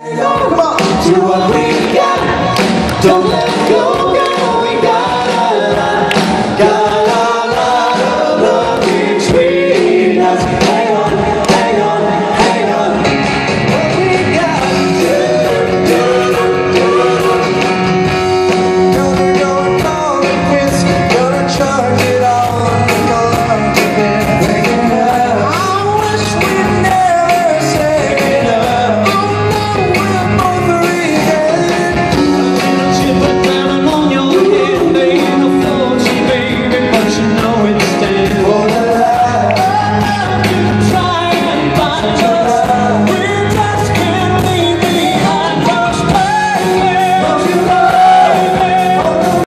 Come on. Do what we got. Don't let go.